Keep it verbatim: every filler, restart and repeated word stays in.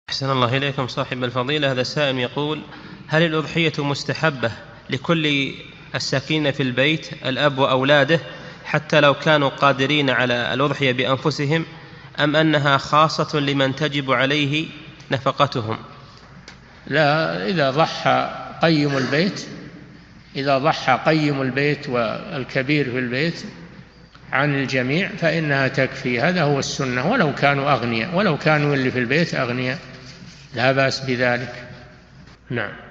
أحسن الله إليكم صاحب الفضيلة. هذا سائل يقول: هل الأضحية مستحبة لكل الساكنين في البيت الأب وأولاده حتى لو كانوا قادرين على الأضحية بأنفسهم، أم أنها خاصة لمن تجب عليه نفقتهم؟ لا، إذا ضحى قيم البيت إذا ضحى قيم البيت والكبير في البيت عن الجميع فإنها تكفي. هذا هو السنة، ولو كانوا أغنياء، ولو كانوا اللي في البيت أغنياء لا بأس بذلك. نعم.